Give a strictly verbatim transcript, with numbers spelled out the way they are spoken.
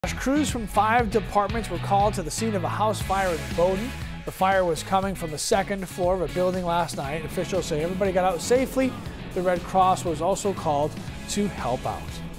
Crews from five departments were called to the scene of a house fire in Bowdoin. The fire was coming from the second floor of a building last night. Officials say everybody got out safely. The Red Cross was also called to help out.